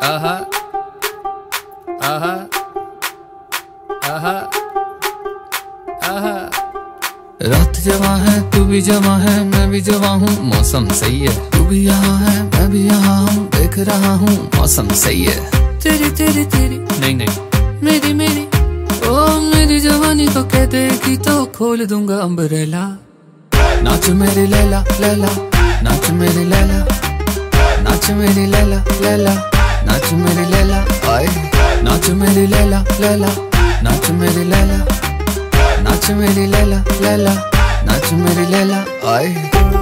आहा आहा आहा आहा। रात जवां है, तू भी जवां है, मैं भी जवां हूँ, मौसम सही है। तू भी यहाँ है, मैं भी यहाँ हूँ, देख रहा हूँ, मौसम सही है। तेरी तेरी तेरी नहीं नहीं, मेरी मेरी ओ मेरी जवानी को कह देगी तो खोल दूंगा अम्ब्रेला। नाच मेरी लैला लैला, नाच मेरी लैला, नाच मेरी लैला लैला, नाच मेरी लैला आए। नाच मेरी लैला लैला, नाच मेरी लैला, नाच मेरी लैला लैला, नाच मेरी लैला आए।